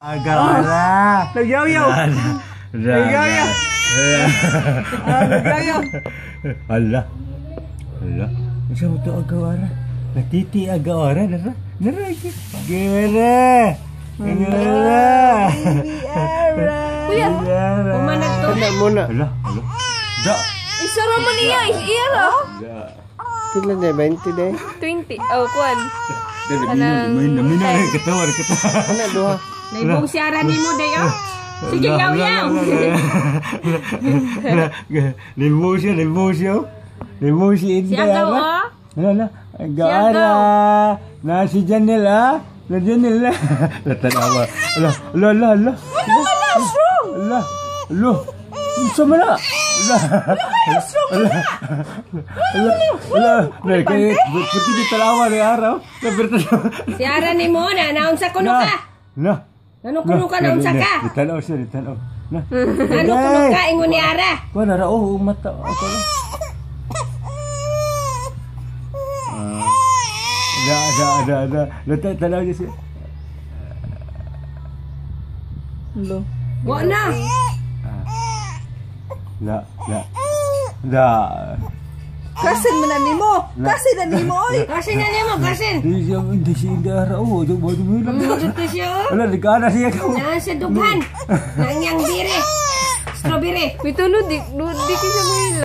Agak Nagyaw-yaw. Nagyaw-yaw. Nagyaw-yaw. Allah. Allah. Siya mo ito agawara. Natiti agawara. Nara. Nara. Gara. Gara. Kuya, pumanag to. Ano muna? Allah. Allah. Da. Isara man iya. Iya ra. Da. Pila na 20 day. 20. Oh, kuan. Mina na ketawa. Ano duha? Naibong siara ni mo dayo. Sige, yaw-yaw. Limbo siya. Limbo si Inday. Si Agaw, oh. Ano? Agara. Na si Janel, ah. Na Janel, ah. Natanawa. Allah. Wala, strong. Allah. Sama na. Allah. Pati di talawa ng araw. Siara ni mo na naon sa kuno ka. Na. Ano kuno ka naon sa ka? Ditanaw siya. Na. Ano kuno ka ingon ni ara? Kuha na rao. Mata. Ako na. Ada. Tanaw niya siya. Wa na. La. Kasin man na nimo. Kasin na nimo oy. Kasin na nimo, kasin. Hindi siya hindi araw. Ba't mo lang. Dito siya. Wala, nagkana siya ka. Nasa dughan. Nangyang bire. Strawberry. Pitulo di kisya mo